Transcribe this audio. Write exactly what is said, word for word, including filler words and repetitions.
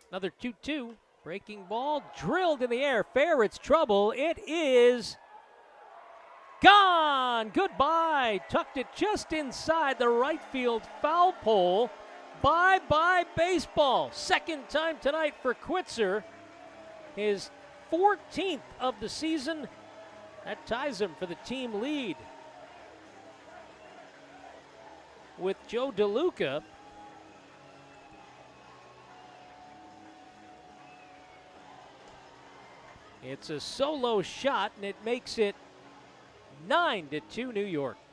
Another two two. Breaking ball drilled in the air. Fair, it's trouble. It is gone. Goodbye. Tucked it just inside the right field foul pole. Bye-bye baseball. Second time tonight for Kwitzer. His fourteenth of the season. That ties him for the team lead. With Joe DeLuca. It's a solo shot, and it makes it nine to two New York.